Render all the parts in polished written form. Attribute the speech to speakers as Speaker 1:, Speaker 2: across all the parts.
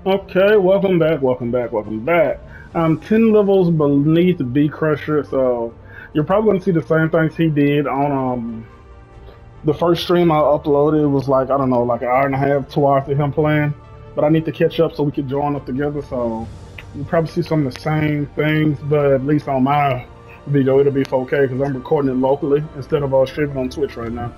Speaker 1: Okay, welcome back, welcome back, welcome back. I'm 10 levels beneath B Crusher, so you're probably going to see the same things he did on the first stream I uploaded. It was like, I don't know, like an hour and a half, 2 hours of him playing. But I need to catch up so we can join up together, so you'll probably see some of the same things, but at least on my video, it'll be 4K because I'm recording it locally instead of streaming on Twitch right now.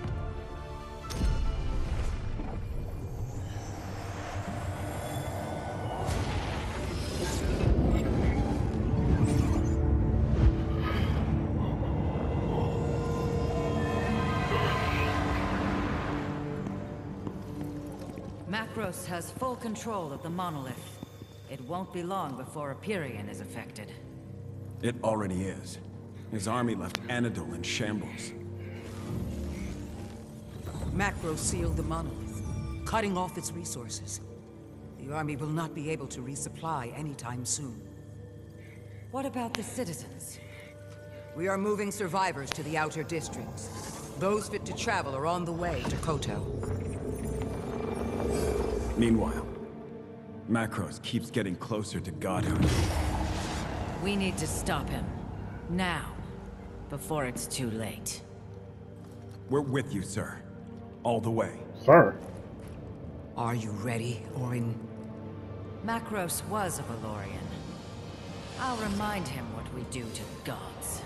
Speaker 2: Macros has full control of the monolith. It won't be long before Empyrean is affected.
Speaker 3: It already is. His army left Anadol in shambles.
Speaker 4: Macro sealed the monolith, cutting off its resources. The army will not be able to resupply anytime soon.
Speaker 2: What about the citizens?
Speaker 4: We are moving survivors to the outer districts. Those fit to travel are on the way to Koto.
Speaker 3: Meanwhile, Macros keeps getting closer to godhood.
Speaker 2: We need to stop him. Now. Before it's too late.
Speaker 3: We're with you, sir. All the way.
Speaker 1: Sir.
Speaker 4: Are you ready, Orin?
Speaker 2: Macros was a Valorian. I'll remind him what we do to gods.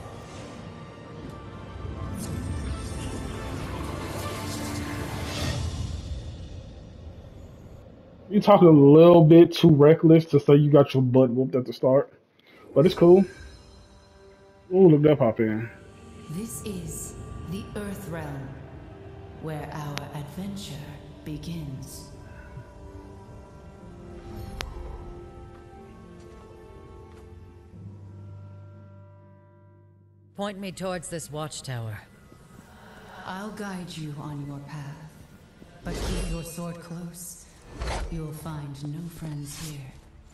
Speaker 1: You talking a little bit too reckless to say you got your butt whooped at the start, but it's cool. Ooh, look that pop in.
Speaker 5: This is the Earth Realm, where our adventure begins.
Speaker 2: Point me towards this watchtower.
Speaker 5: I'll guide you on your path, but keep your sword close. You'll find no friends here.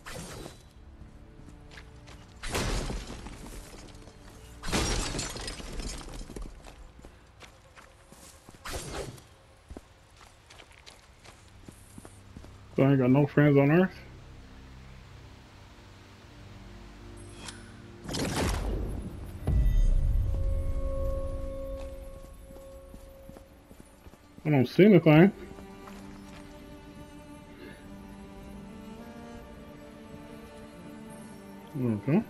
Speaker 1: So I ain't got no friends on Earth. I don't see anything. Okay.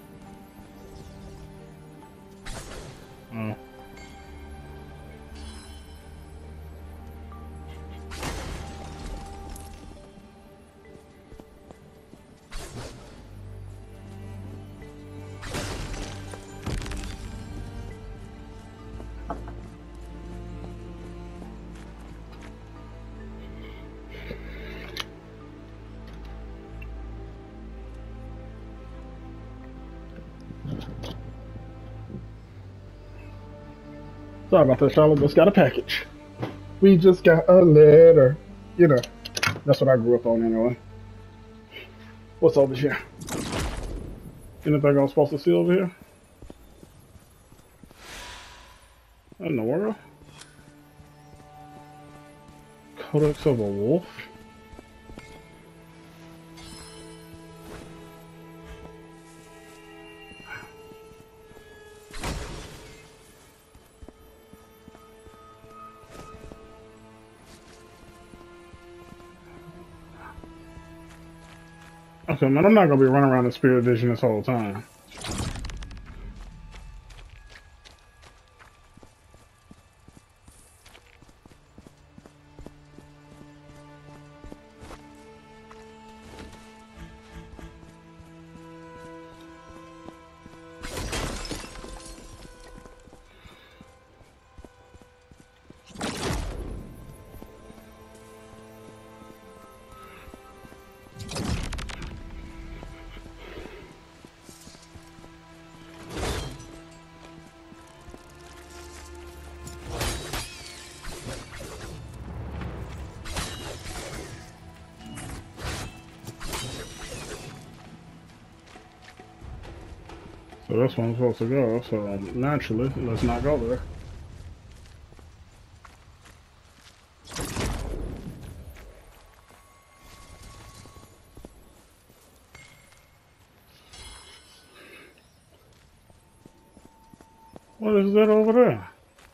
Speaker 1: Oh. Sorry about that, Charlotte. Just got a package. We just got a letter. You know, that's what I grew up on anyway. What's over here? Anything I'm supposed to see over here? What in the world? Codex of a wolf? Okay, man, I'm not gonna be running around in Spirit Vision this whole time. So that's where I'm supposed to go, so naturally, let's not go there. What is that over there?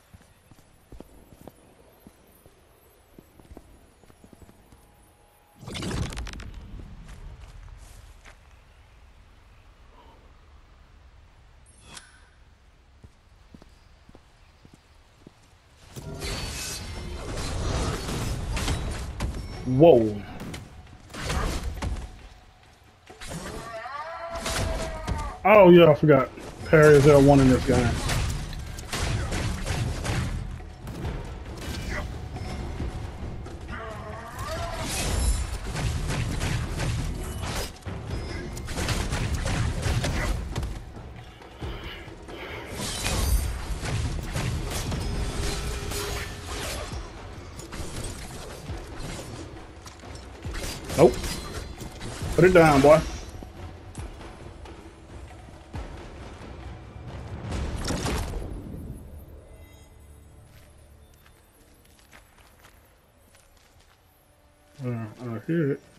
Speaker 1: Whoa. Oh yeah, I forgot. Parry is L1 in this game. Nope. Put it down, boy. I hear it.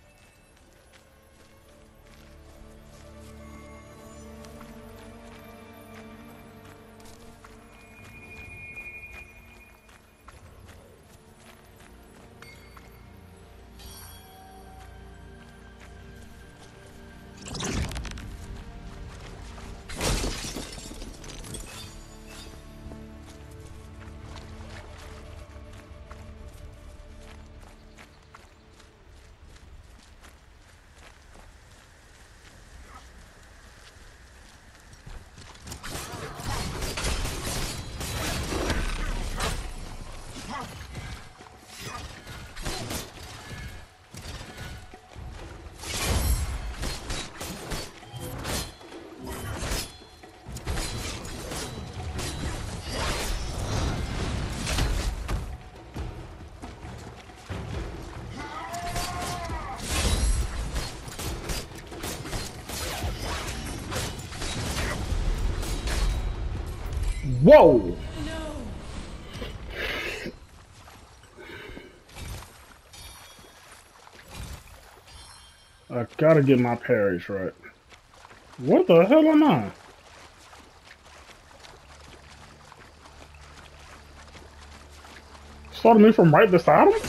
Speaker 1: Whoa! I gotta get my parries right. What the hell am I? Started me from right beside him?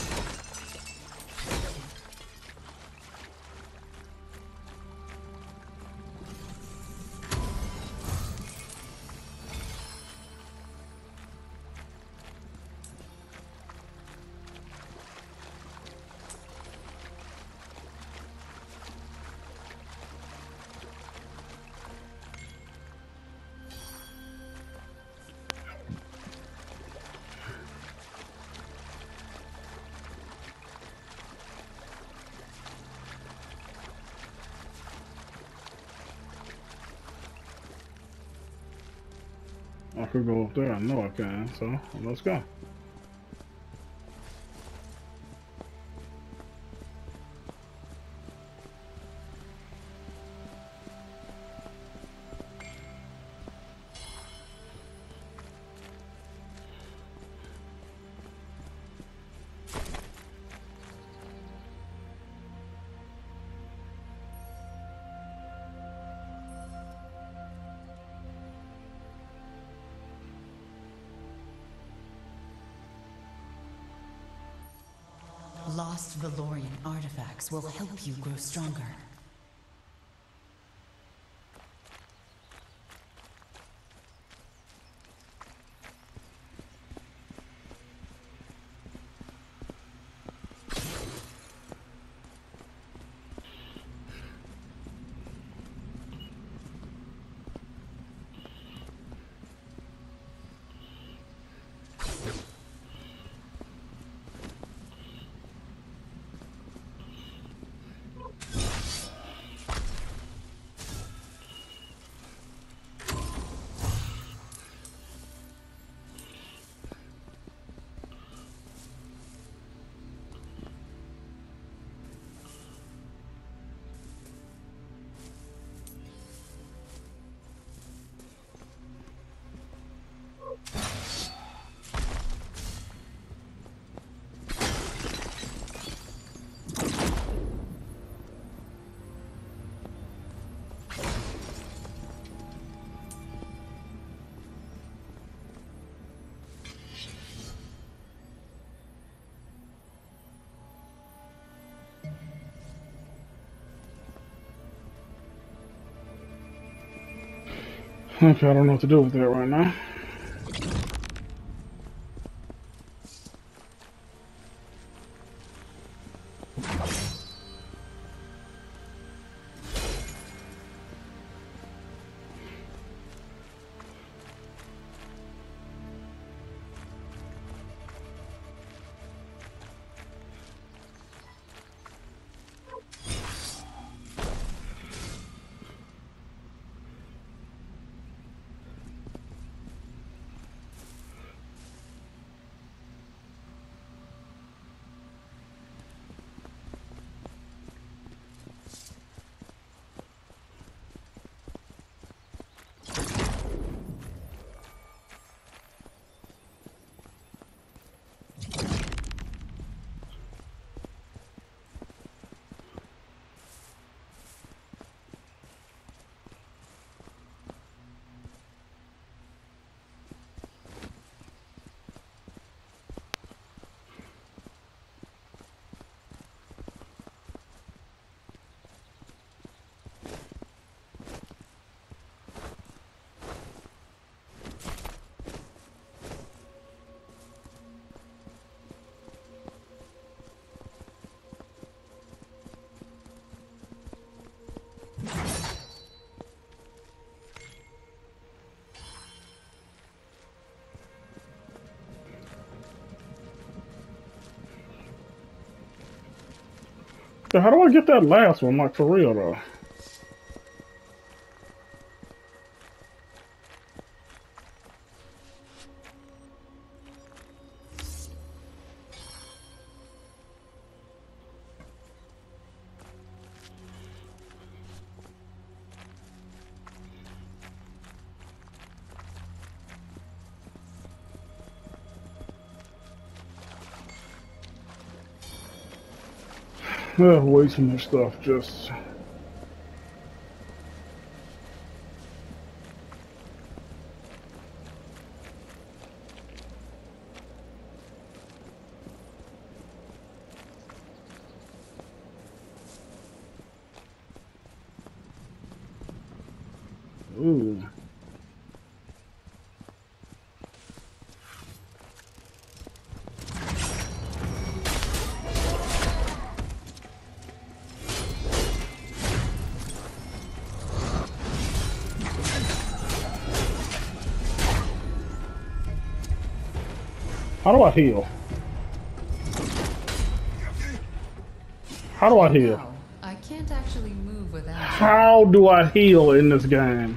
Speaker 1: I could go up there. I know I can, so let's go.
Speaker 5: Lost Valorian artifacts will help you grow stronger.
Speaker 1: Okay, I don't know what to do with that right now. So how do I get that last one, like for real though? Way too much stuff, just... Ooh. How do I heal? How do I heal?
Speaker 5: Wow, I can't actually move without you.
Speaker 1: How do I heal in this game?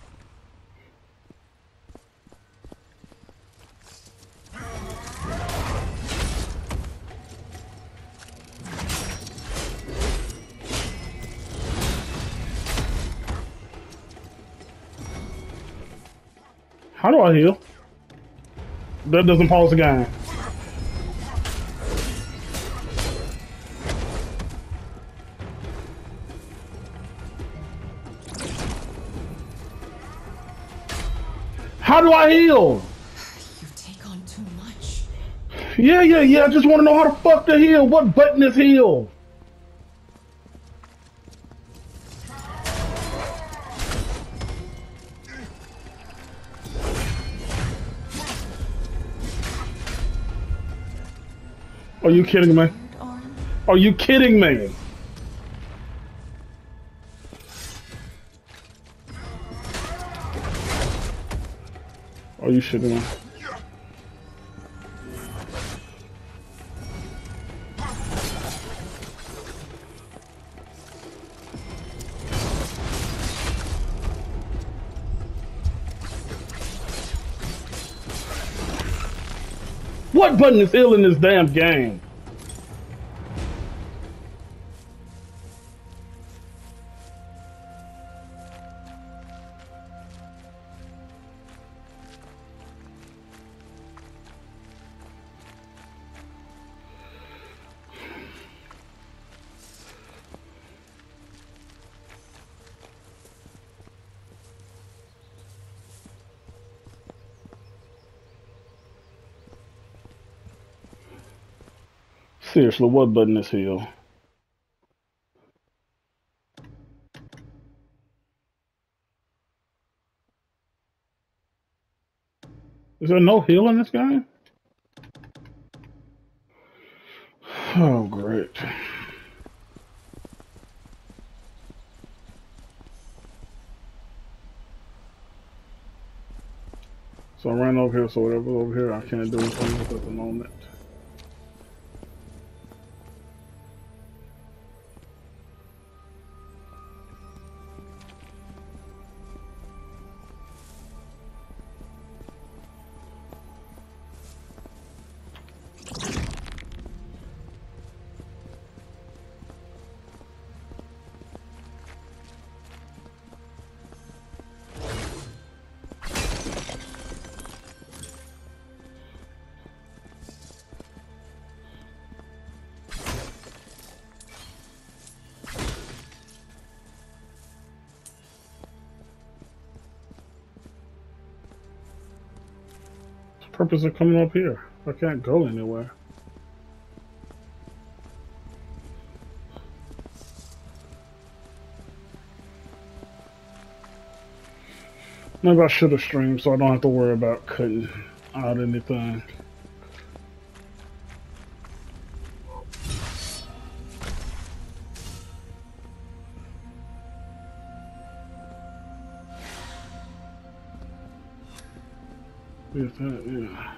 Speaker 1: How do I heal? That doesn't pause the game. How do I heal?
Speaker 5: You take on too much.
Speaker 1: Yeah. I just want to know how the fuck to heal. What button is heal? Are you kidding me? Are you kidding me? Are you shitting me? What button is ill in this damn game? Seriously, what button is heal? Is there no heal in this game? Oh, great. So I ran over here, so whatever's over here, I can't do anything with at the moment. Purpose of coming up here? I can't go anywhere. Maybe I should have streamed so I don't have to worry about cutting out anything. Is that, yeah.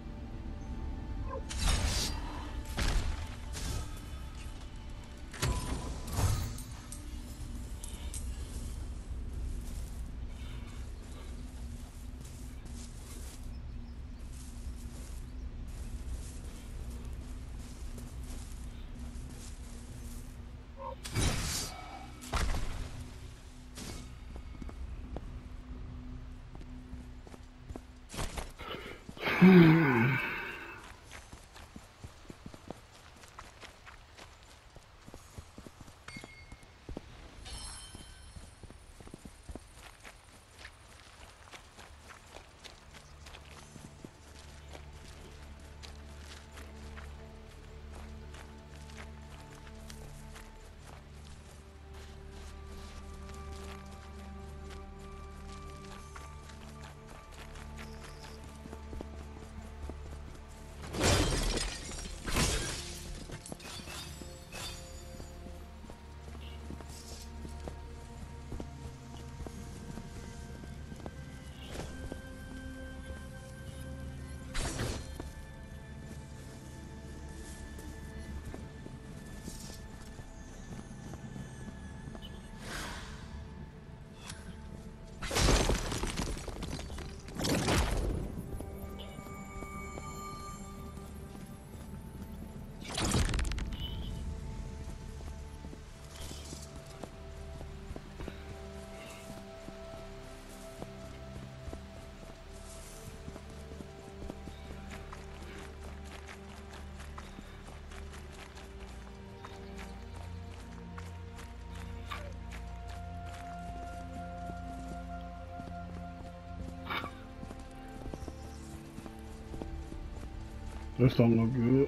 Speaker 1: This don't look good.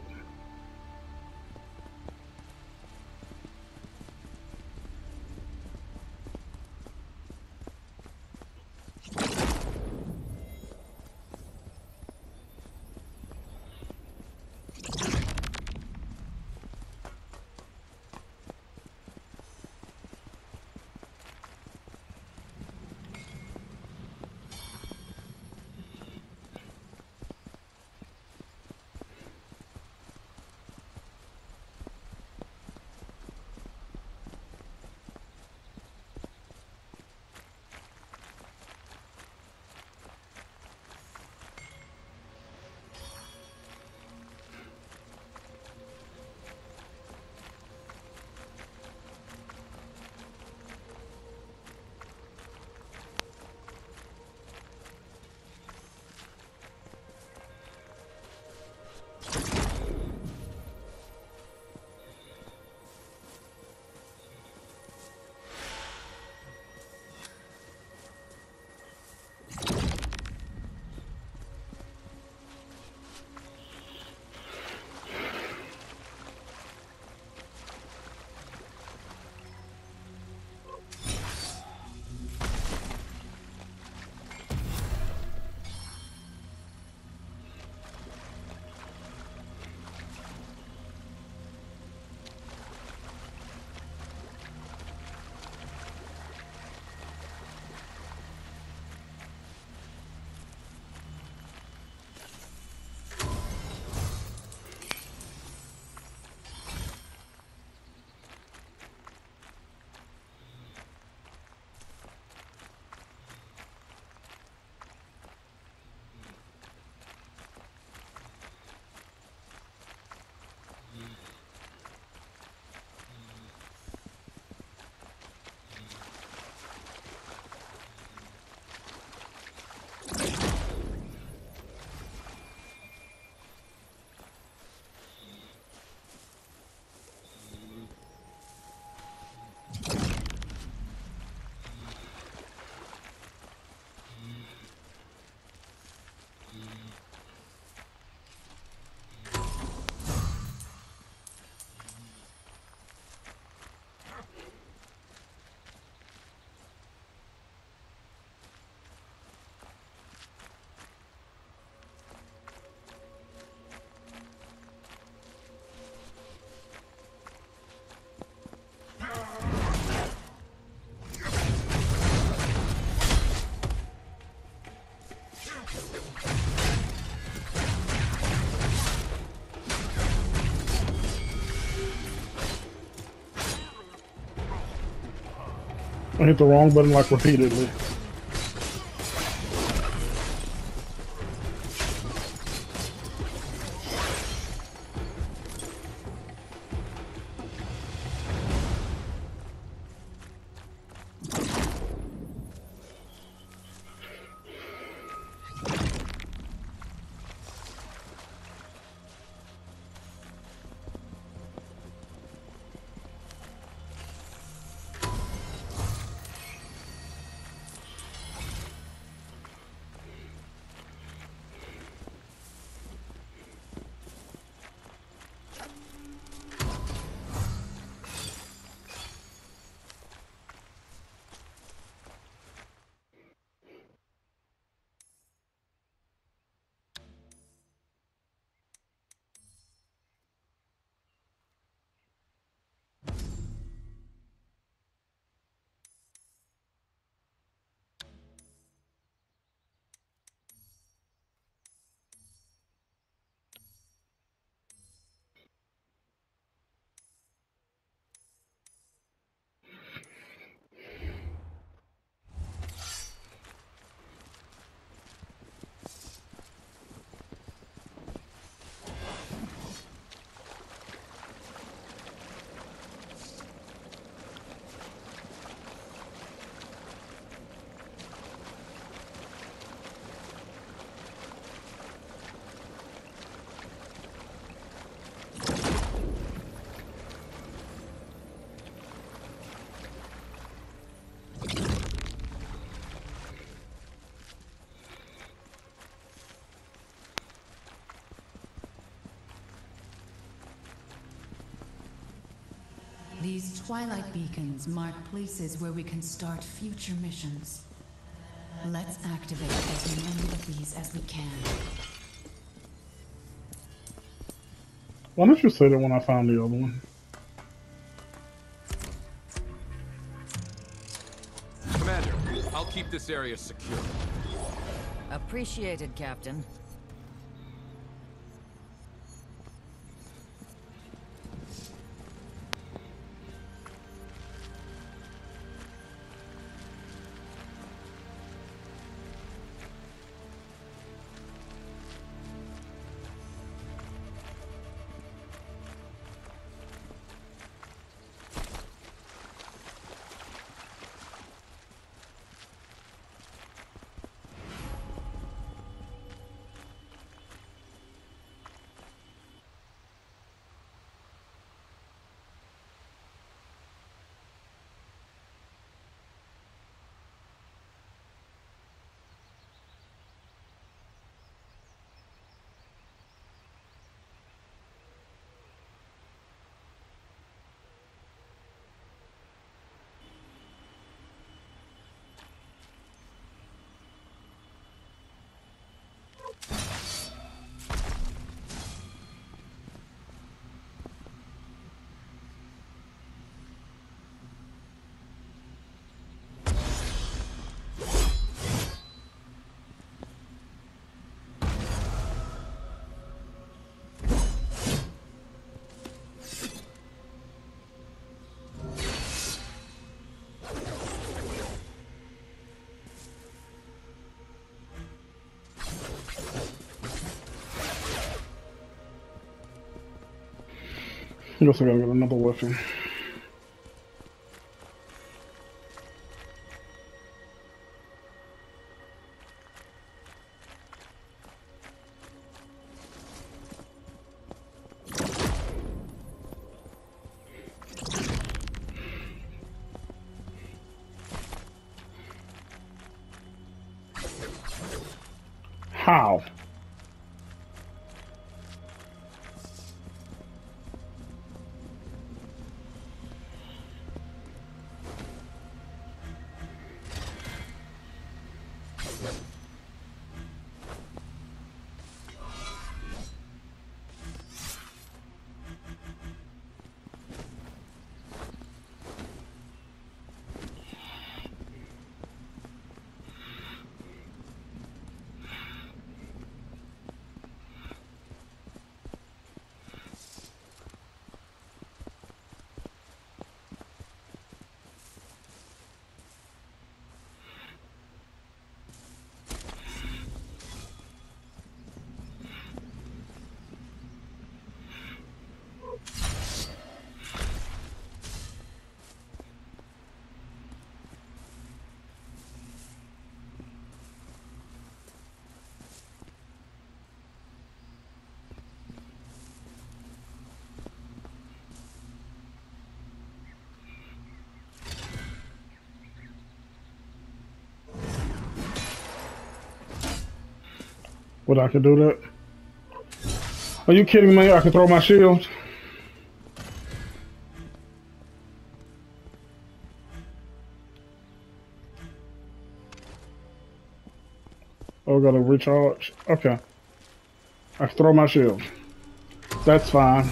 Speaker 1: I hit the wrong button like repeatedly.
Speaker 5: These twilight beacons mark places where we can start future missions. Let's activate as many of these as we can.
Speaker 1: Why don't you say that when I found the other one?
Speaker 6: Commander, I'll keep this area secure.
Speaker 2: Appreciated, Captain.
Speaker 1: I guess I gotta get another weapon. How? But I can do that? Are you kidding me? I can throw my shield? Oh, gotta recharge. Okay. I can throw my shield. That's fine.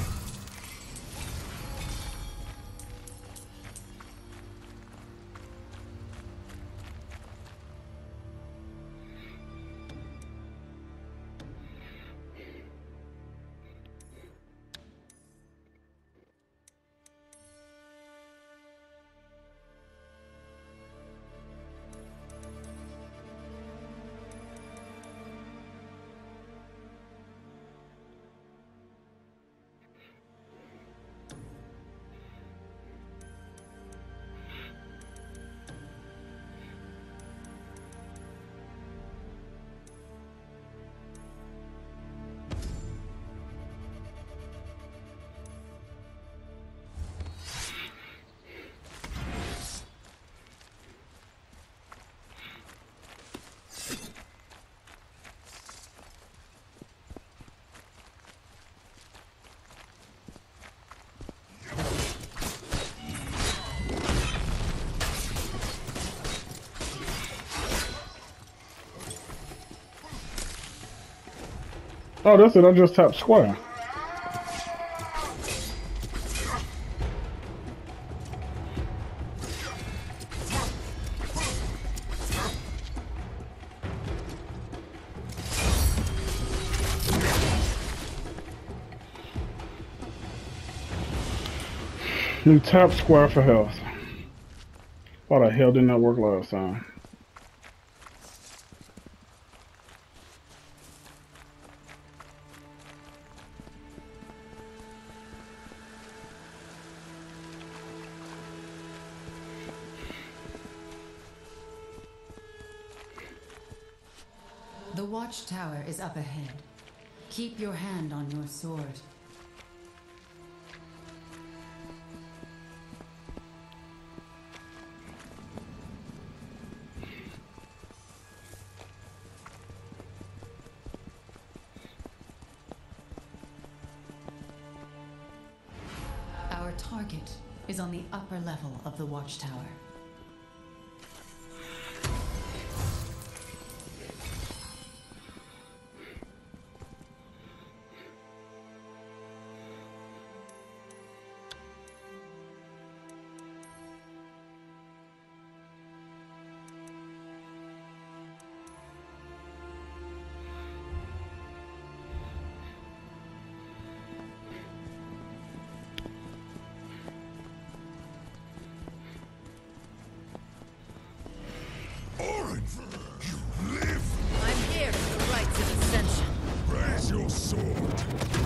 Speaker 1: Oh, that's it. I just tapped square. You tap square for health. Why the hell didn't that work last time?
Speaker 5: The watchtower is up ahead. Keep your hand on your sword. Our target is on the upper level of the watchtower.
Speaker 2: I'm here for the rites of ascension.
Speaker 7: Raise your sword.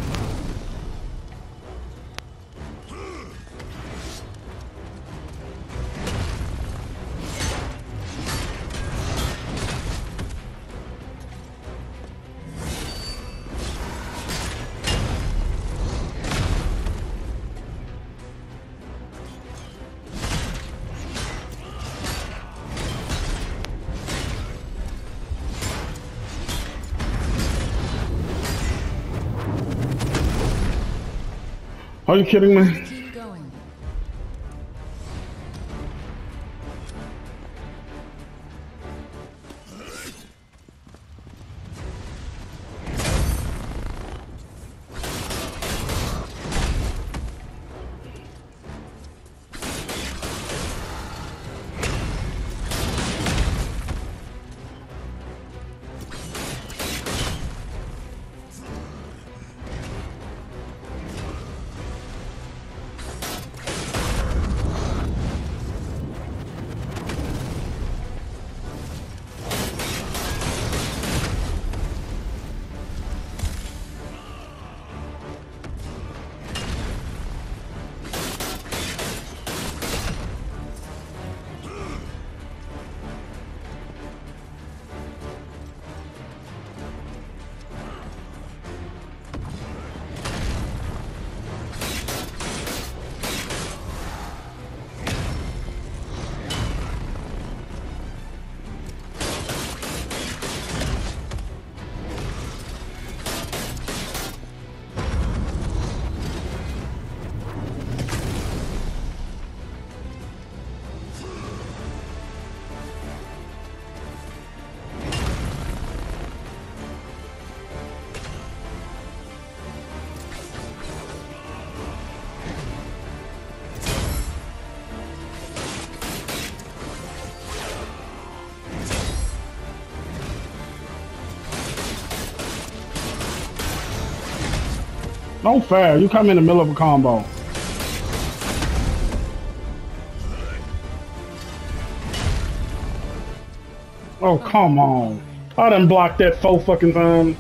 Speaker 1: Are you kidding me?
Speaker 5: Keep going.
Speaker 1: No fair. You come in the middle of a combo. Oh, come on. I done blocked that 4 fucking times.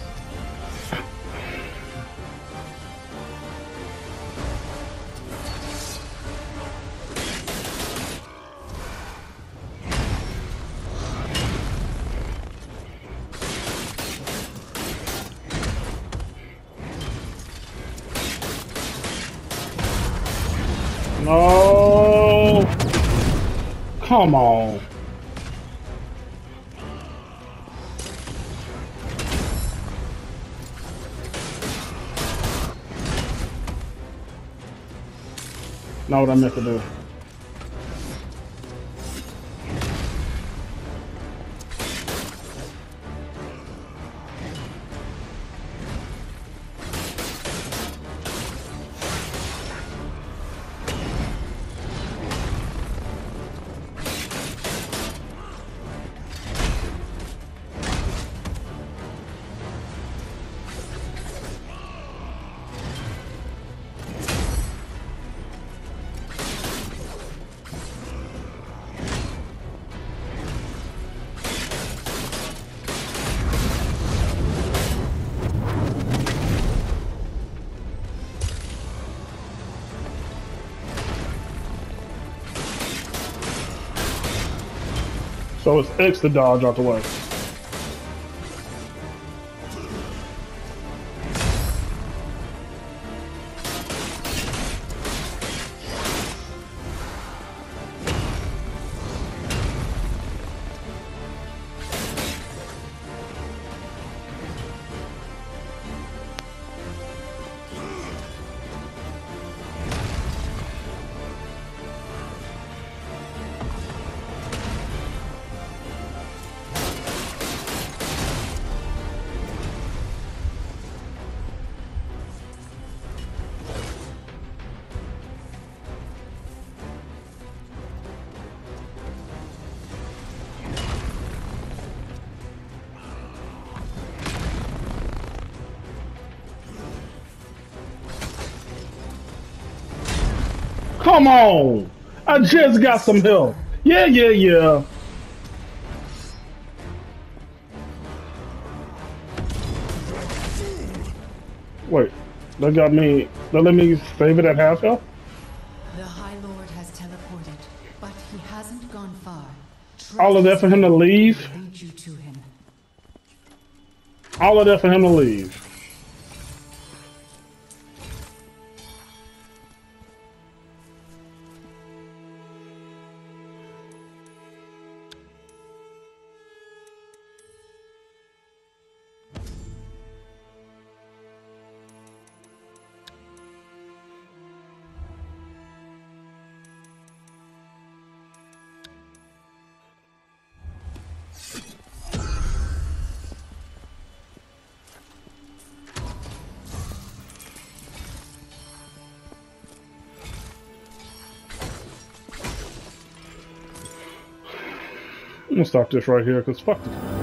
Speaker 1: No. Come on. Know what I meant to do. So it's X to dodge out the way. Come on! I just got some help. Yeah. Wait, that got me. That let me save it at half health?
Speaker 5: The High Lord has teleported, but he hasn't gone far.
Speaker 1: All of that for him to leave?
Speaker 5: Lead you to him.
Speaker 1: All of that for him to leave. I'm gonna stop this right here, because fuck this.